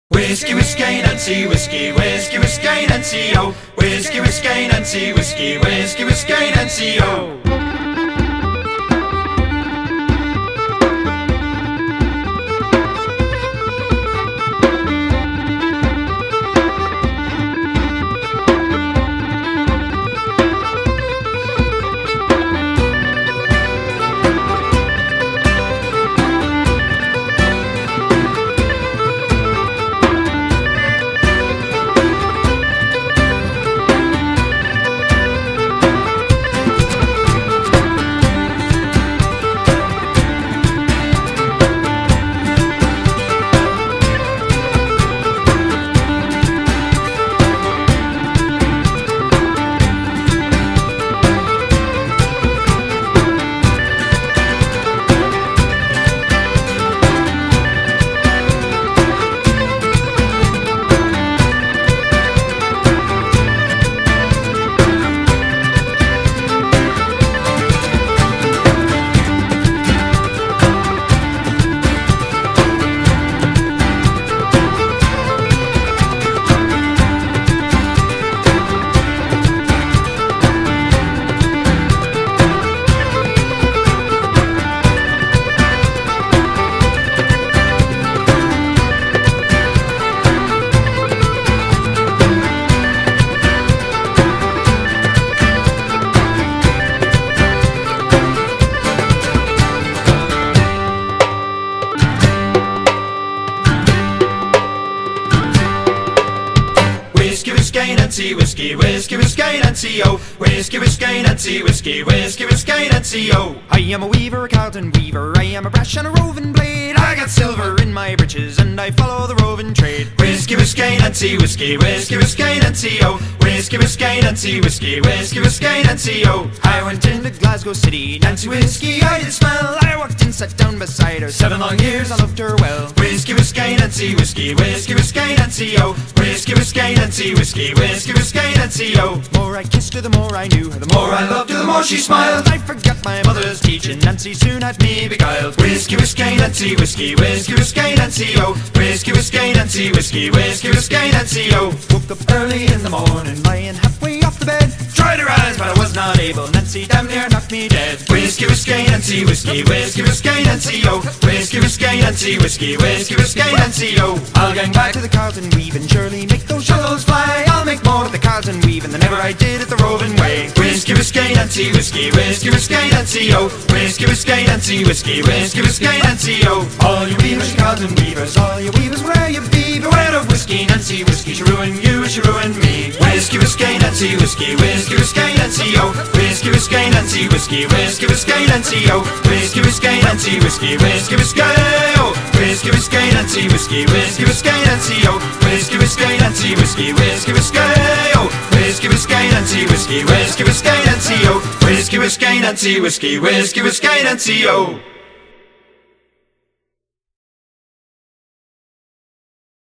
Whiskey, whiskey, Nancy, whiskey, whiskey, whiskey, Nancy, oh. Whiskey, whiskey, Nancy, whiskey, whiskey, whiskey, Nancy, oh. Whiskey, whiskey, Nancy, whiskey, whiskey, whiskey, Nancy, oh. Whiskey, whiskey, Nancy, whiskey, whiskey, whiskey, Nancy, oh. I am a weaver, a Carlton weaver, I am a brash and a roving blade. I got silver in my breeches and I follow the roving trade. Whiskey, whiskey, Nancy, whiskey, whiskey, whiskey, Nancy, oh. Whiskey, whiskey, Nancy, whiskey, whiskey, whiskey, Nancy, oh. I went into Glasgow City, Nancy whiskey I did smell. I walked in, sat down beside her, 7 long years I loved her well. Whiskey, whiskey, Nancy, whiskey, whiskey, whiskey, Nancy, oh. Whiskey, whiskey, Nancy, whiskey, whiskey, whiskey, Nancy, oh. The more I kissed her, the more I knew her, the more I loved her, the more she smiled. I forgot my mother's teaching, Nancy soon had me beguiled. Whiskey, whiskey, Nancy, whiskey, whiskey, whiskey, Nancy, oh. Whiskey, whiskey, Nancy, whiskey, whiskey, whiskey, Nancy, oh. Woke up early in the morning, lying halfway off the bed. Tried to rise, but I was not able, Nancy damn near knocked me dead. Whiskey, whiskey, Nancy, whiskey, whiskey, whiskey, Nancy, oh. Whiskey, whiskey, Nancy, whiskey, whiskey, whiskey, Nancy, oh. I'll gang back to the Carlton weave and surely make those shuttles fly. I'll make more at the Carlton weave than ever I did at the roving way. Whiskey, whiskey, Nancy, whiskey, whiskey, whiskey, Nancy, oh. Whiskey, whiskey, Nancy, whiskey, whiskey, whiskey, Nancy, oh. All you weavers, Carlton weavers, all you weavers, where you be? Beware of whiskey, Nancy, whiskey, she ruin you, she ruin me. Whiskey, whiskey, Nancy, whiskey, whiskey, whiskey, Nancy, oh. Whiskey, whiskey, Nancy, whiskey, whiskey, whiskey, Nancy, oh. Whiskey, whiskey, Nancy, whiskey, whiskey, whiskey, oh. Whiskey, whiskey, Nancy, whiskey, whiskey, whiskey, Nancy, oh. Whiskey, whiskey, Nancy, whiskey, whiskey, whiskey, oh. Whiskey, whiskey, Nancy, whiskey, whiskey, whiskey, Nancy, oh. Whiskey, whiskey, Nancy, whiskey, whiskey, whiskey, Nancy, oh.